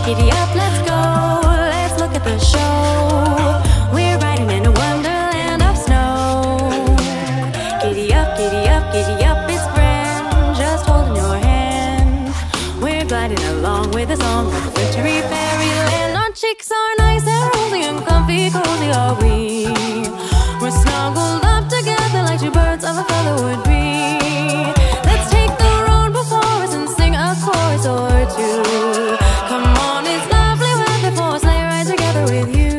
Giddy up, let's go, let's look at the show. We're riding in a wonderland of snow. Giddy up, giddy up, giddy up, it's grand, just holding your hand. We're gliding along with a song of wintry fairyland. Our cheeks are nice and rosy and comfy, cozy are we. We're snuggled up together like two birds of a feather would be. Let's take the road before us and sing a chorus or two. Come on, it's lovely weather for a sleigh ride together with you.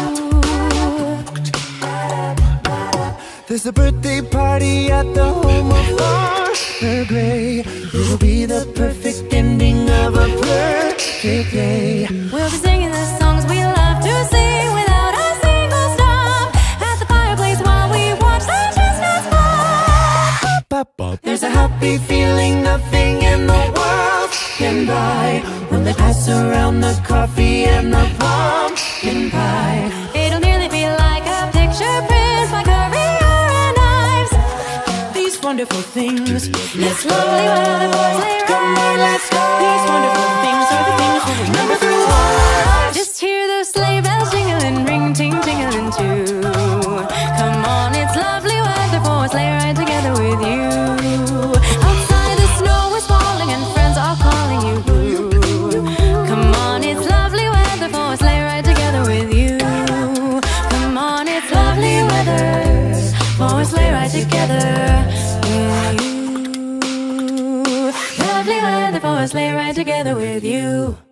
There's a birthday party at the home of Farmer Gray. It will be the perfect ending of a perfect day. We'll be singing the songs we love to sing without a single stop at the fireplace while we watch the chestnuts pop. There's a happy feeling nothing in the world can buy when they pass around the coffee and the pumpkin pie. It'll nearly be like a picture print by Courier and Ives. These wonderful things, It's lovely weather for a sleigh ride. come on, let's go. These wonderful things are the things we'll remember through all our lives. Just hear those sleigh bells jingling, ring, ting, tingling too. Come on, it's lovely weather for a sleigh ride together with you. Outside the snow is falling and friends are calling you boo. Come on, it's lovely weather for a sleigh ride together with you. Come on, it's lovely weather for a sleigh ride together with you. Lovely weather for a sleigh ride together with you.